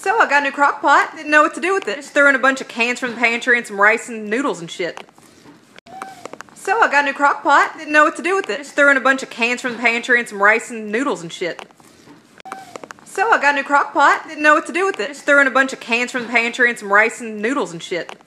So I got a new crock pot. Didn't know what to do with it. Just threw in a bunch of cans from the pantry and some rice and noodles and shit. So I got a new crock pot. Didn't know what to do with it. Just threw in a bunch of cans from the pantry and some rice and noodles and shit. So I got a new crock pot. Didn't know what to do with it. Just threw in a bunch of cans from the pantry and some rice and noodles and shit.